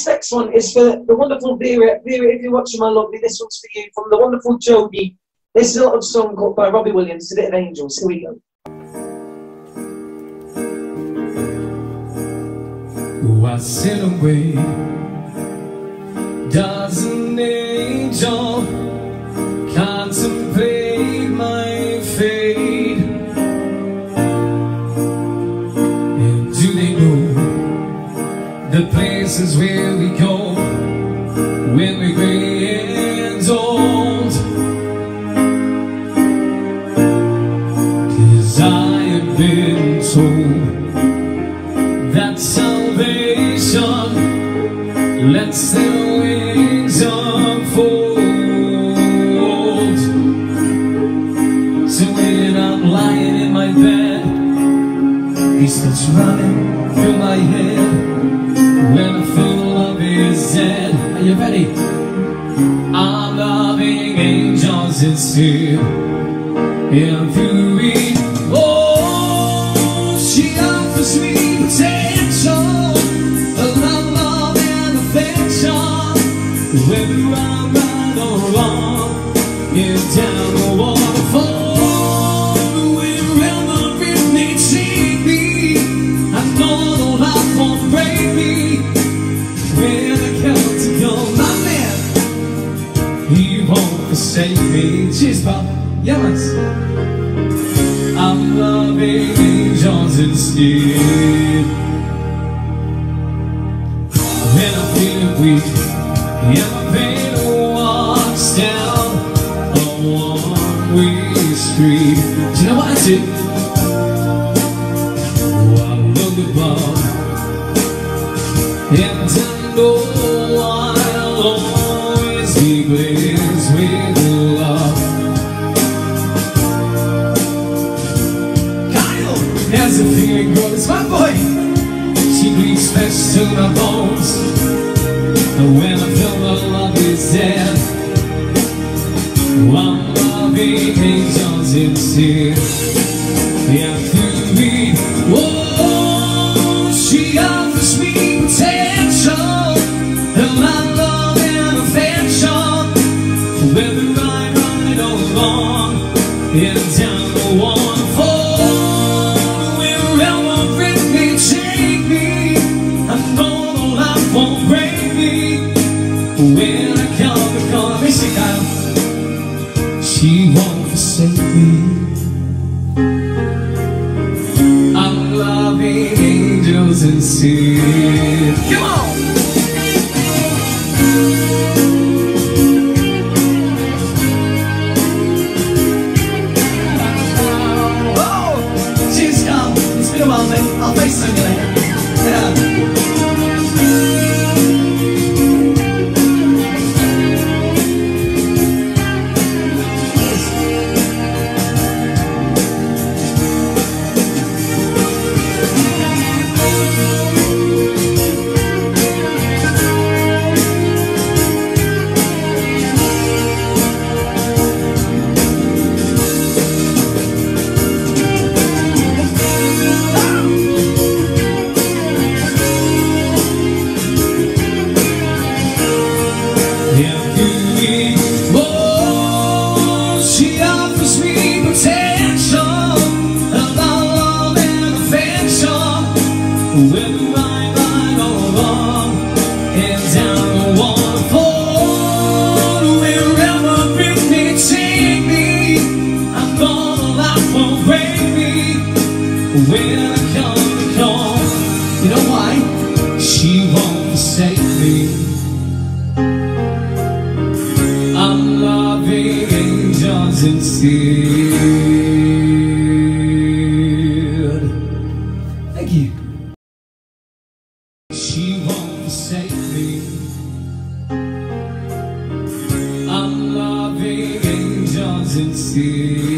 this next one is for the wonderful Vera. Vera, if you're watching, my lovely, this one's for you from the wonderful Jodie. This is a little song called by Robbie Williams, A Bit of Angels. Here we go. Oh, I sit away, does an angel contemplate my fate? And do they know the places where we go when we're gray and old? 'Cause I have been told that salvation lets their wings unfold. So when I'm lying in my bed, he starts running through my head. When I feel love is dead, are you ready? I'm loving angels instead. And through it, oh, she offers me protection, a love and affection. Whether I'm right or wrong, and down the waterfall, wherever it may take me, I know the life won't break me. When I come to go, my man, he won't forsake me. Cheers, Bob. Yes. I'm loving angels instead. When I feel weak and my pain walks down a one-way street, do you know what I do? Oh, I look above, and I know I'll always be blessed with love. As the feeling grows, my boy, she bleeds flesh to my bones. And when I feel the love is dead, I'm loving angels instead. Yeah, through me, oh, she offers me protection, and my love and affection. Whether I'm right or wrong, and down the waterfall, when I come to call me, she won't forsake me. I'm loving angels instead. Come on! Oh, she's come. It's been a while, mate. I'll face you later. Yeah. Whether I'm right or wrong, and down the waterfall, wherever it may take me, I know the life won't break me. When I come to call, you know why? She won't forsake me. I'm loving angels instead. Thank you. She won't forsake me. I'm loving angels instead.